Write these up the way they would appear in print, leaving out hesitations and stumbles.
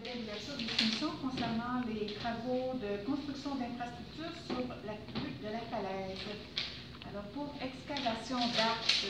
procédait à l'ouverture des soumissions concernant les travaux de construction d'infrastructures sur la crue de la Falaise. Alors, pour excavation d'arcs,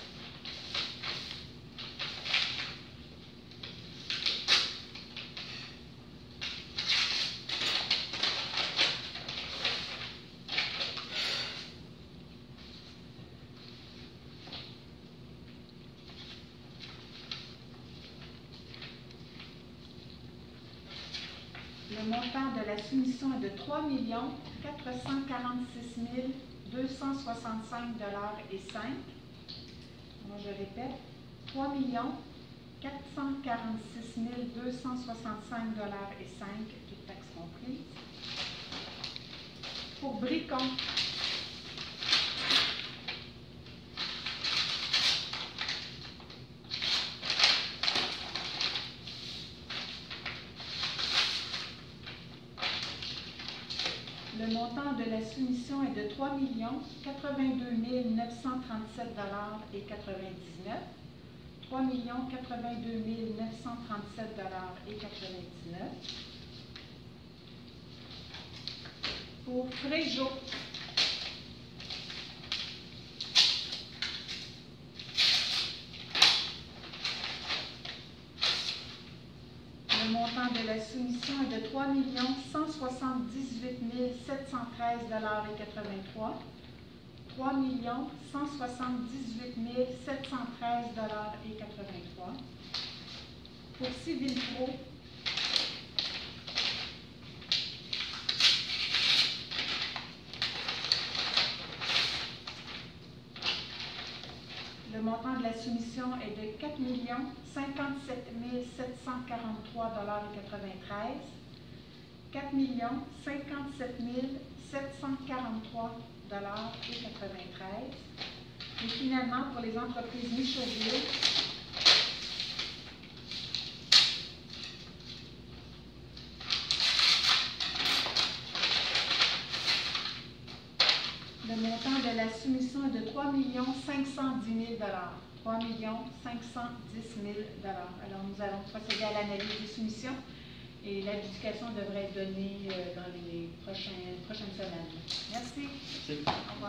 le montant de la soumission est de 3 446 265,05 $. Alors, je répète, 3 446 265,05 $, toutes taxes comprises. Pour Bricon, le montant de la soumission est de 3 82 937,99 $. 3 82 937,99 $. Pour Fréjot, le montant de la soumission est de 3 178 713,83 $. 3 178 713,83 $. Pour Civilpro, le montant de la soumission est de 4 57 743,93 $. 4 57 743,93 $. Et finalement, pour les entreprises Michauville, le montant de la soumission est de 3 510 000 $. 3 510 000 $. Alors, nous allons procéder à l'analyse des soumissions et l'adjudication devrait être donnée dans les prochaines semaines. Merci. Au revoir.